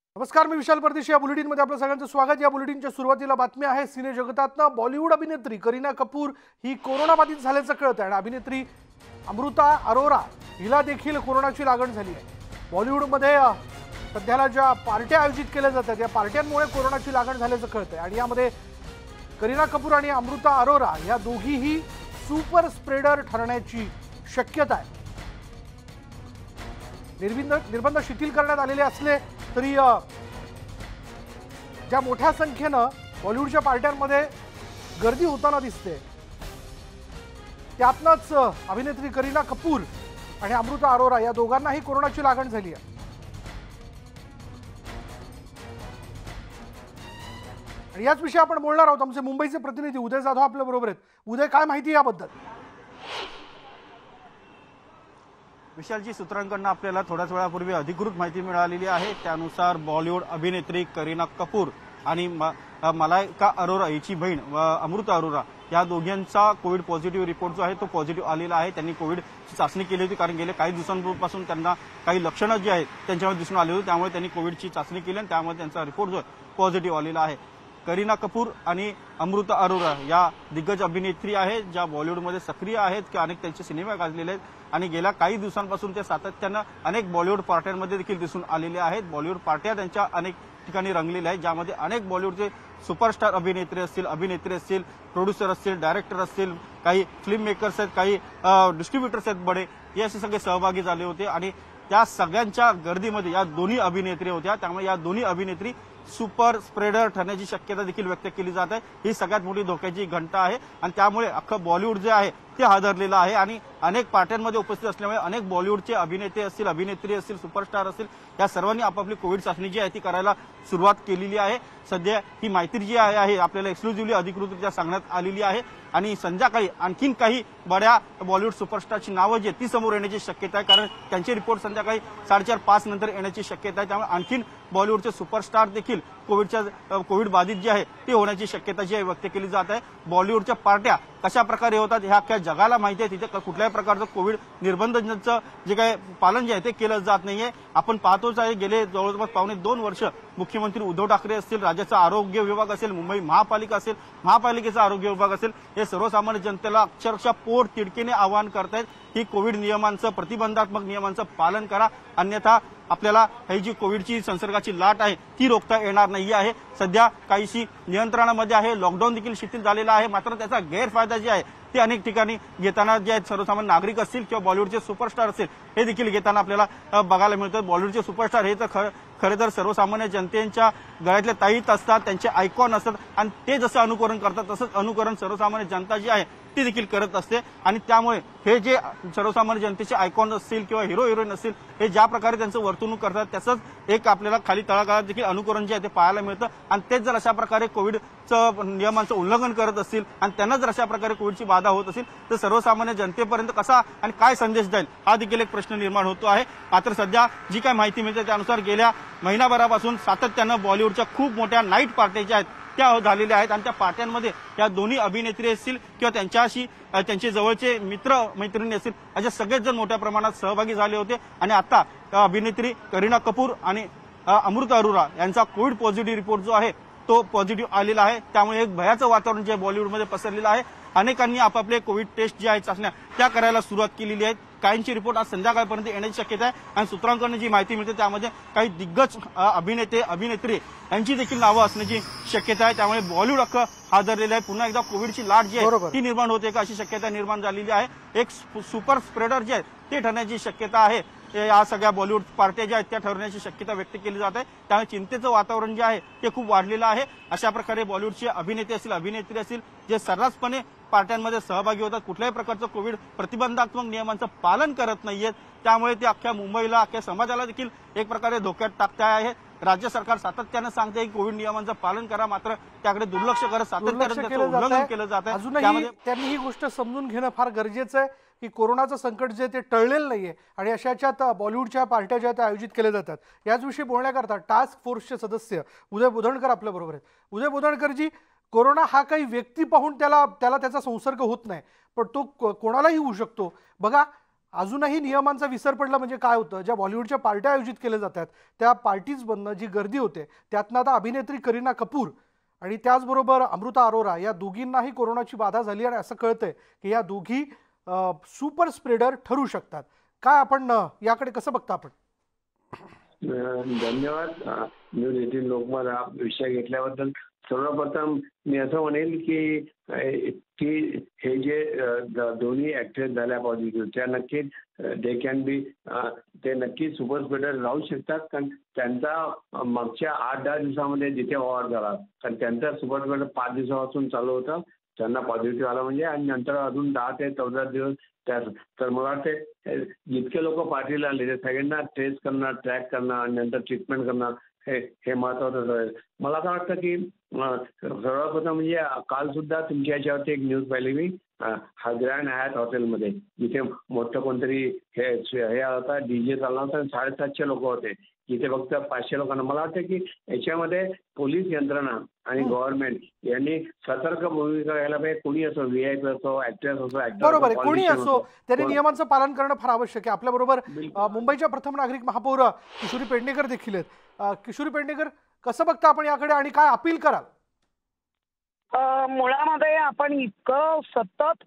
नमस्कार, मी विशाल परदेशी. या बुलेटिनमध्ये आपलं सगळ्यांचं स्वागत. या बुलेटिनच्या सुरुवातीला बातमी आहे सिने जगतातनं. बॉलिवूड अभिनेत्री करीना कपूर ही कोरोनाबाधित झाल्याचं कळतं आणि अभिनेत्री अमृता अरोरा हिला देखील कोरोनाची लागण झाली आहे. बॉलिवूडमध्ये सध्याला ज्या पार्ट्या आयोजित केल्या जातात या पार्ट्यांमुळे कोरोनाची लागण झाल्याचं कळतंय आणि यामध्ये करीना कपूर आणि अमृता अरोरा या दोघीही सुपर स्प्रेडर ठरण्याची शक्यता आहे. निर्बंध शिथिल करण्यात आलेले असले तरी ज्या मोठ्या संख्येनं बॉलिवूडच्या पार्ट्यांमध्ये गर्दी होताना दिसते त्यातनंच अभिनेत्री करीना कपूर आणि अमृता अरोरा या दोघांनाही कोरोनाची लागण झाली आहे. आणि याच विषयी आपण बोलणार आहोत. आमचे मुंबईचे प्रतिनिधी उदय जाधव आपल्या बरोबर आहेत. उदय, काय माहिती याबद्दल? विशालजी, सूत्रांकडून आपल्याला थोड्याच वेळापूर्वी अधिकृत माहिती मिळालेली आहे. त्यानुसार बॉलिवूड अभिनेत्री करीना कपूर आणि मलायका अरोरा हिची बहीण अमृता अरोरा या दोघांचा कोविड पॉझिटिव्ह रिपोर्ट जो आहे तो पॉझिटिव्ह आलेला आहे. त्यांनी कोविडची चाचणी केली होती, कारण गेल्या काही दिवसांपासून त्यांना काही लक्षणं जी आहेत त्यांच्यामध्ये दिसून आली होती. त्यामुळे त्यांनी कोविडची चाचणी केली आणि त्यामुळे त्यांचा रिपोर्ट जो आहे पॉझिटिव्ह आलेला आहे. करीना कपूर आणि अमृता अरोरा या दिग्गज अभिनेत्री आहेत ज्या बॉलिवूडमध्ये सक्रिय आहेत की अनेक त्यांचे सिनेमा गाजलेले आहेत आणि गेल्या काही दिवसांपासून ते सातत्यानं अनेक बॉलिवूड पार्ट्यांमध्ये देखील दिसून आलेले आहेत. बॉलिवूड पार्ट्या त्यांच्या अनेक ठिकाणी रंगलेल्या आहेत, ज्यामध्ये अनेक बॉलिवूडचे सुपरस्टार अभिनेत्री असतील, प्रोड्युसर असतील, डायरेक्टर असतील, काही फिल्म मेकर्स आहेत, काही डिस्ट्रीब्युटर्स आहेत बडे, हे असे सगळे सहभागी झाले होते. आणि त्या सगळ्यांच्या गर्दीमध्ये या दोन्ही अभिनेत्री होत्या. त्यामुळे या दोन्ही अभिनेत्री सुपर स्प्रेडर ठरण्याची शक्यता देखील व्यक्त केली जात आहे. ही सगळ्यात मोठी धोक्याची घंटा आहे आणि त्यामुळे अख्खं बॉलिवूड जे आहे ते हादरलेलं आहे. आणि अनेक पार्ट्यांमध्ये उपस्थित असल्यामुळे अनेक बॉलिवूडचे अभिनेते असतील, अभिनेत्री असतील, सुपरस्टार असतील, या सर्वांनी आपापली कोविड चाचणी जी आहे ती करायला सुरुवात केलेली आहे. सध्या ही माहिती जी आहे आपल्याला एक्सक्लुझिव्हली अधिकृतरित्या सांगण्यात आलेली आहे. आणि संध्याकाळी आणखीन काही बड्या बॉलिवूड सुपरस्टारची नावं जी आहेत ती समोर येण्याची शक्यता आहे, कारण त्यांचे रिपोर्ट संध्याकाळी 4:30-5 नंतर येण्याची शक्यता आहे. त्यामुळे आणखीन बॉलिवूडचे सुपरस्टार देखील कोविड बाधित जे आहे ते होण्याची शक्यता जी आहे व्यक्त केली जात आहे. बॉलिवूडच्या पार्ट्या कशा प्रकारे होतात ह्या अख्ख्या जगाला माहिती आहे. तिथे कुठल्याही प्रकारचं कोविड निर्बंधांचं जे काही पालन जे आहे ते केलं जात नाहीये. आपण पाहतोच आहे गेले जवळपास 2.5 वर्ष मुख्यमंत्री उद्धव ठाकरे असतील, राज्याचा आरोग्य विभाग असेल, मुंबई महापालिका असेल, महापालिकेचा आरोग्य विभाग असेल, हे सर्वसामान्य जनतेला अक्षरशः पोट तिडकीने आवाहन करतायत की कोविड नियमांचं, प्रतिबंधात्मक नियमांचं पालन करा, अन्यथा आपल्याला ही जी कोविडची संसर्गाची लाट आहे ती रोखता येणार नाही आहे. सध्या काहीशी नियंत्रणामध्ये आहे, लॉकडाऊन देखील शिथिल झालेला आहे, मात्र त्याचा गैरफायदा जे आहे ते अनेक ठिकाणी घेताना जे आहेत सर्वसामान्य नागरिक असतील किंवा बॉलिवूडचे सुपरस्टार असतील हे देखील घेताना आपल्याला बघायला मिळतं. बॉलिवूडचे सुपरस्टार हे तर खरे तर सर्वसामान्य जनतेच्या गळ्यातले ताईत असतात, त्यांचे आयकॉन असतात आणि ते जसं अनुकरण करतात तसंच अनुकरण सर्वसामान्य जनता जी आहे ती देखील करत असते. आणि त्यामुळे हे जे सर्वसामान्य जनतेचे आयकॉन असतील किंवा हिरो हिरोईन असतील हे ज्या प्रकारे त्यांचं वर्तणूक करतात त्याचंच एक आपल्याला खाली तळागाळात देखील अनुकरण जे आहे ते पाहायला मिळतं. आणि तेच जर अशा प्रकारे कोविडचं नियमांचं उल्लंघन करत असतील आणि त्यांना जर अशा प्रकारे कोविडची बाधा होत असेल तर सर्वसामान्य जनतेपर्यंत कसा आणि काय संदेश जाईल हा देखील एक प्रश्न निर्माण होतो आहे. मात्र सध्या जी काय माहिती मिळते त्यानुसार गेल्या महिनाभरापासून सातत्यानं बॉलिवूडच्या खूप मोठ्या नाईट पार्ट्या ज्या आहेत त्या झालेल्या आहेत आणि त्या पार्ट्यांमध्ये या दोन्ही अभिनेत्री असतील किंवा त्यांचे जवळचे मित्र मैत्रिणी असतील असे सगळेच जण मोठ्या प्रमाणात सहभागी झाले होते. आणि आता अभिनेत्री करीना कपूर आणि अमृता अरोरा यांचा कोविड पॉझिटिव्ह रिपोर्ट जो आहे तो पॉझिटिव्ह आलेला आहे. त्यामुळे एक भयाचं वातावरण जे बॉलिवूडमध्ये पसरलेलं आहे. अनेकांनी आपापले कोविड टेस्ट ज्या आहेत चाचण्या त्या करायला सुरुवात केलेली आहे. काहींची रिपोर्ट आज संध्याकाळपर्यंत येण्याची शक्यता आहे. आणि सूत्रांकडून जी माहिती मिळते त्यामध्ये काही दिग्गज अभिनेते अभिनेत्री यांची देखील नावं असण्याची शक्यता आहे. त्यामुळे बॉलिवूड अख्खं हादरलेलं आहे. पुन्हा एकदा कोविडची लाट जी आहे ती निर्माण होते का अशी शक्यता निर्माण झालेली आहे. एक सुपर स्प्रेडर जे आहे ते ठरण्याची शक्यता आहे. या सगळ्या बॉलिवूड पार्ट्या ज्या आहेत त्या ठरवण्याची शक्यता व्यक्त केली जात आहे. त्यामुळे चिंतेचं वातावरण जे आहे ते खूप वाढलेलं आहे. अशा प्रकारे बॉलिवूडचे अभिनेते असतील, अभिनेत्री असतील जे सर्रासपणे पार्ट्यांमध्ये सहभागी होतात, कुठल्याही प्रकारचं कोविड प्रतिबंधात्मक नियमांचं पालन करत नाहीयेत. त्यामुळे ते अख्ख्या मुंबईला, अख्ख्या समाजाला देखील एक प्रकारे धोक्यात टाकते आहे. राज्य सरकार सातत्यानं सांगते की कोविड नियमांचं पालन करा, मात्र त्याकडे दुर्लक्ष करत सातत्यानं उल्लंघन केलं जात आहे. अजूनही त्यांनी ही गोष्ट समजून घेणं फार गरजेचं आहे की कोरोनाचं संकट जे ते टळलेलं नाहीये आणि अशाच्यात बॉलिवूडच्या पार्ट्या ज्या त्या आयोजित केल्या जातात. याच विषयी बोलण्याकरता टास्क फोर्सचे सदस्य उदय बोधनकर आपल्या बरोबर आहेत. उदय बोधनकरजी, कोरोना हा काही व्यक्ती पाहून त्याला त्याचा संसर्ग होत नाही, पण तो कोणालाही होऊ शकतो. बघा, अजूनही नियमांचा विसर पडला म्हणजे काय होतं? ज्या बॉलिवूडच्या पार्ट्या आयोजित केल्या जातात त्या पार्टीजमधनं जी गर्दी होते त्यातनं आता अभिनेत्री करीना कपूर आणि त्याचबरोबर अमृता अरोरा या दोघींनाही कोरोनाची बाधा झाली आणि असं कळतंय की या दोघी सुपर स्प्रेडर ठरू शकतात. काय आपण याकडे कसं बघता आपण? धन्यवाद. न्यूज 18 लोकमत हा विषय घेतल्याबद्दल. सर्वप्रथम मी असं म्हणेल की की हे जे दोन्ही ऍक्ट्रेस झाल्या पॉझिटिव्ह त्या नक्कीच दे कॅन बी ते नक्की सुपर स्प्रेडर राहू शकतात. कारण त्यांचा मागच्या 8-10 दिवसामध्ये जिथे वाढ झाला कारण त्यांचा सुपर स्प्रेडर 5 दिवसापासून चालू होता. त्यांना पॉझिटिव्ह आला म्हणजे आणि नंतर अजून 10 ते 14 दिवस तर मला वाटते जितके लोक पार्टीला आले ते सगळ्यांना ट्रेस करणं, ट्रॅक करणं आणि नंतर ट्रीटमेंट करणं हे महत्वाचं आहे. मला असं वाटतं की सर्वप्रथम म्हणजे काल सुद्धा तुमच्या याच्यावरती एक न्यूज पाहिली मी हा ग्रँड हयात हॉटेलमध्ये जिथे मोठं कोणतरी हे होता डीजे चालला होता 750 लोक होते जिथे फक्त 500 लोकांना. मला वाटतं की याच्यामध्ये पोलीस यंत्रणा आणि गव्हर्नमेंट यांनी सतर्क भूमिका घ्यायला पाहिजे. कोणी असो, व्हीआयपी असो, ऍक्ट्रेस असो, बरोबर आहे, कोणी असो त्यांनी नियमांचं पालन करणं फार आवश्यक आहे. आपल्याबरोबर मुंबईच्या प्रथम नागरिक महापौर किशोरी पेडणेकर देखील आहेत. किशोरी पेडणेकर, कसं बघता आपण याकडे आणि काय अपील कराल? मुळामध्ये आपण इतकं सतत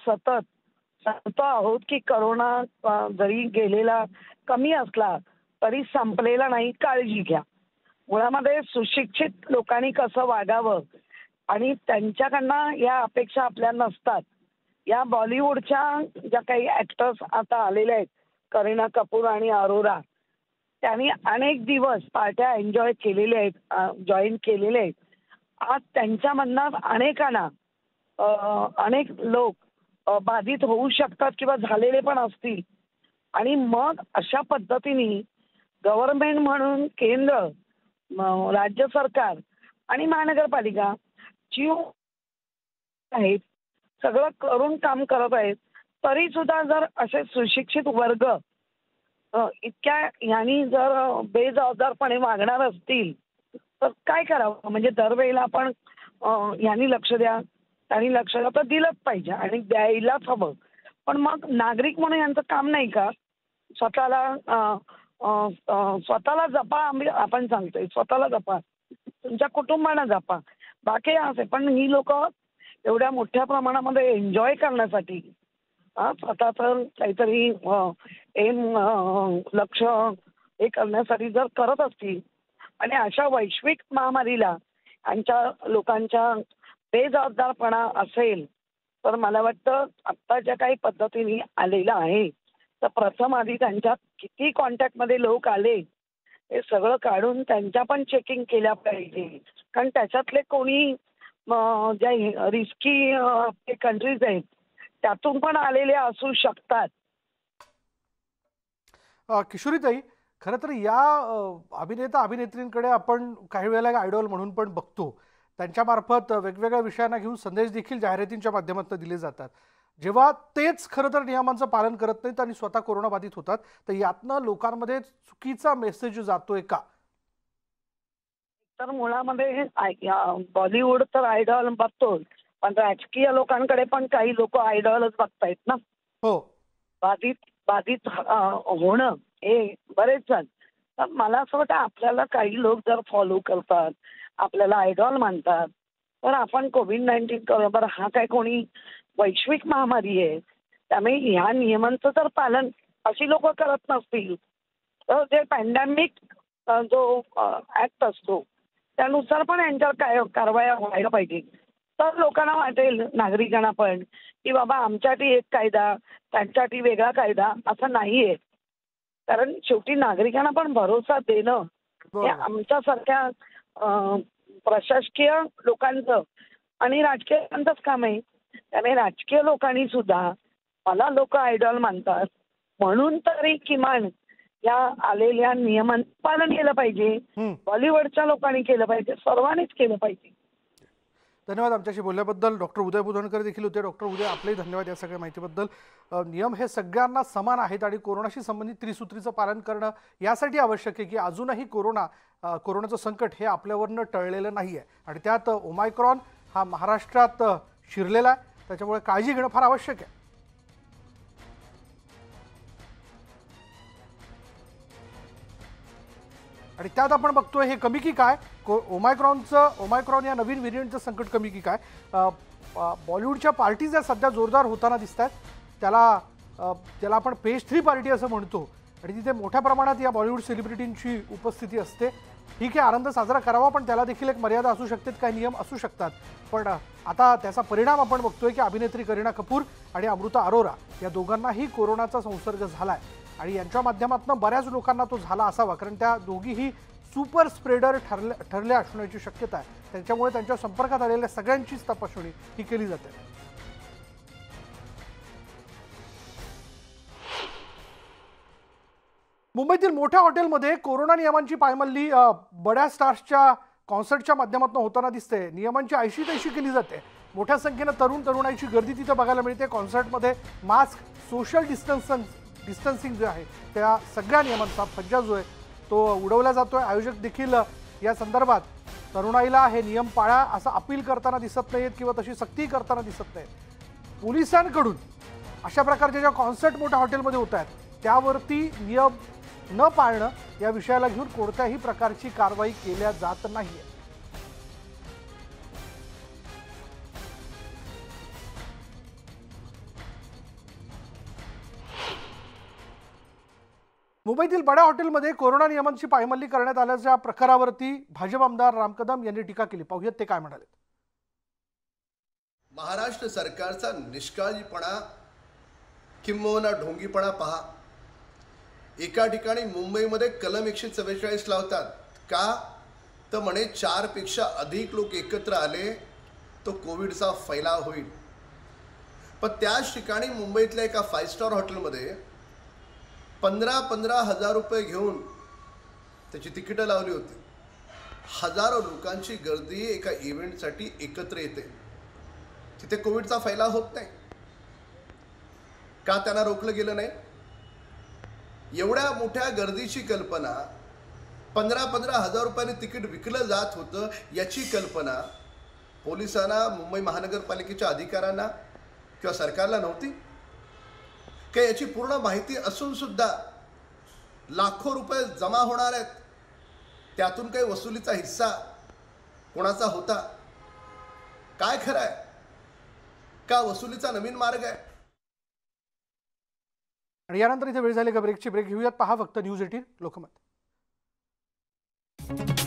सांगतो आहोत की करोना जरी गेलेला कमी असला तरी संपलेला नाही, काळजी घ्या. मुळामध्ये सुशिक्षित लोकांनी कसं वागावं आणि त्यांच्याकडनं या अपेक्षा आपल्या नसतात. या बॉलिवूडच्या ज्या काही ऍक्टर्स आता आलेल्या आहेत, करीना कपूर आणि अरोरा, त्यांनी अनेक दिवस पार्ट्या एन्जॉय केलेल्या आहेत, जॉईन केलेले आहेत. आज त्यांच्यामधनं अनेकांना अनेक लोक बाधित होऊ शकतात किंवा झालेले पण असतील. आणि मग अशा पद्धतीने गव्हर्नमेंट म्हणून केंद्र, राज्य सरकार आणि महानगरपालिका जी आहेत सगळं करून काम करत आहेत, तरी सुद्धा जर असे सुशिक्षित वर्ग इतक्या ह्यांनी जर बेजबाबदारपणे वागणार असतील तर काय करावं? म्हणजे दरवेळेला आपण ह्यांनी लक्ष द्या, त्यांनी लक्ष द्या तर दिलंच पाहिजे आणि द्यायलाच हवं. पण मग नागरिक म्हणून यांचं काम नाही का? स्वतःला जपा, आपण सांगतोय स्वतःला जपा, तुमच्या कुटुंबाला जपा, बाकी असे. पण ही लोक एवढ्या मोठ्या प्रमाणामध्ये एन्जॉय करण्यासाठी स्वतःच काहीतरी लक्ष हे करण्यासाठी जर करत असतील आणि अशा वैश्विक महामारीला यांच्या लोकांच्या बेजबाबदारपणा असेल तर मला वाटतं आत्ता ज्या काही पद्धतीने आलेलं आहे तर प्रथम आधी त्यांच्या किती कॉन्टॅक्टमध्ये लोक आले हे सगळं काढून त्यांच्या पण चेकिंग केल्या पाहिजे. कारण त्याच्यातले कोणी ज्या रिस्की कंट्रीज आहेत त्यातून पण आलेले असू शकतात. किशोरीताई, खरं तर या अभिनेत्रींकडे आपण काही वेळेला आयडॉल म्हणून पण बघतो. त्यांच्यामार्फत वेगवेगळ्या विषयांना घेऊन संदेश देखील जाहिरातींच्या माध्यमातून दिले जातात. जेव्हा तेच खरं तर नियमांचं पालन करत नाहीत आणि स्वतः कोरोनाबाधित होतात तर यातनं लोकांमध्ये चुकीचा मेसेज जातोय का? तर मुळामध्ये बॉलिवूड तर आयडॉल बघतो, पण राजकीय लोकांकडे पण काही लोक आयडॉलच बघतायत ना. हो, बाधित होणं हे बरेच जण. तर मला असं वाटतं आपल्याला काही लोक जर फॉलो करतात, आपल्याला आयडॉल मानतात, तर आपण कोविड-19 बरोबर हा काय कोणी वैश्विक महामारी आहे त्यामुळे ह्या नियमांचं जर पालन अशी लोक करत नसतील तर जे पॅन्डेमिक जो ऍक्ट असतो त्यानुसार पण यांच्यावर काय कारवाया व्हायला पाहिजे. तर लोकांना वाटेल, नागरिकांना पण, की बाबा आमच्यासाठी एक कायदा त्यांच्यासाठी वेगळा कायदा असं नाहीये. कारण शेवटी नागरिकांना पण भरोसा देणं हे आमच्यासारख्या प्रशासकीय लोकांचं आणि राजकीयांचंच काम आहे. त्यामुळे राजकीय लोकांनी सुद्धा मला लोक आयडॉल मानतात म्हणून तरी किमान या आलेल्या नियमांचं पालन केलं पाहिजे. बॉलिवूडच्या लोकांनी केलं पाहिजे, सर्वांनीच केलं पाहिजे. धन्यवाद आमच्याशी बोलल्याबद्दल. डॉक्टर उदय बुधनकर देखील होते. डॉक्टर उदय, आपलेही धन्यवाद या सगळ्या माहितीबद्दल. नियम हे सगळ्यांना समान आहेत आणि कोरोनाशी संबंधित त्रिसूत्रीचं पालन करणं यासाठी आवश्यक आहे की अजूनही कोरोनाचं संकट हे आपल्यावरनं टळलेलं नाही आहे आणि त्यात ओमायक्रॉन हा महाराष्ट्रात शिरलेला आहे. त्याच्यामुळे काळजी घेणं फार आवश्यक आहे. आणि त्यात आपण बघतोय हे कमी की काय, ओमायक्रॉन या नवीन व्हेरियंटचं संकट कमी की काय. बॉलिवूडच्या पार्टीज ज्या सध्या जोरदार होताना दिसत आहेत, त्याला आपण पेज 3 पार्टी असं म्हणतो आणि तिथे मोठ्या प्रमाणात या बॉलिवूड सेलिब्रिटींची उपस्थिती असते. ठीक आहे, आनंद साजरा करावा, पण त्याला देखील एक मर्यादा असू शकते, काही नियम असू शकतात. पण आता त्याचा परिणाम आपण बघतोय की अभिनेत्री करीना कपूर आणि अमृता अरोरा या दोघांनाही कोरोनाचा संसर्ग झालाय आणि यांच्या माध्यमातून बऱ्याच लोकांना तो झाला असावा, कारण त्या दोघीही सुपर स्प्रेडर ठरल्या असण्याची शक्यता आहे. त्याच्यामुळे त्यांच्या संपर्कात आलेल्या सगळ्यांचीच तपासणी ही केली जाते. मुंबईतील मोठ्या हॉटेलमध्ये कोरोना नियमांची पायमल्ली बड्या स्टार्सच्या कॉन्सर्टच्या माध्यमातून होताना दिसते. नियमांची ऐशी तैशी केली जाते. मोठ्या संख्येनं तरुणाईची गर्दी तिथे बघायला मिळते. कॉन्सर्टमध्ये मास्क, सोशल डिस्टन्सिंग जे आहे त्या सगळ्या नियमांचा फज्जा जो आहे तो उडवला जातोय. आयोजक देखील या संदर्भात तरुणाईला हे नियम पाळा असं अपील करताना दिसत नाहीत किंवा तशी सक्ती करताना दिसत नाहीत. पोलिसांकडून अशा प्रकारच्या ज्या कॉन्सर्ट मोठ्या हॉटेलमध्ये होत आहेत त्यावरती नियम न पाळणं या विषयाला घेऊन कोणत्याही प्रकारची कारवाई केल्या जात नाहीये. मुंबईतील बड्या हॉटेलमध्ये कोरोना नियमांची पायमल्ली करण्यात आल्याच्या प्रकारावरती भाजप आमदार राम कदम यांनी टीका केली. पाहूयात ते काय म्हणाले. महाराष्ट्र सरकारचा निष्काळजीपणा किंबहुना ढोंगीपणा पहा. एका ठिकाणी मुंबईमध्ये कलम 144 लावतात का, तर म्हणे 4 पेक्षा अधिक लोक एकत्र आले तो कोविडचा फैलाव होईल. पण त्याच ठिकाणी मुंबईतल्या एका 5 स्टार हॉटेलमध्ये 15 हजार रुपये घेऊन त्याची तिकीटं लावली होती. हजारो लोकांची गर्दी एका इव्हेंटसाठी एकत्र येते. तिथे कोविडचा फैलाव होत नाही का, त्यांना रोखलं गेलं नाही? एवढ्या मोठ्या गर्दीची कल्पना, 15 हजार रुपयांनी तिकीट विकलं जात होतं याची कल्पना पोलिसांना, मुंबई महानगरपालिकेच्या अधिकाऱ्यांना किंवा सरकारला नव्हती का? याची पूर्ण माहिती असून सुद्धा लाखो रुपये जमा होणार आहेत, त्यातून काही वसुलीचा हिस्सा कोणाचा होता? काय खरं आहे का वसुलीचा नवीन मार्ग आहे? आणि यानंतर इथे वेळ झाली का ब्रेकची. ब्रेक घेऊयात. पहा फक्त न्यूज 18 लोकमत.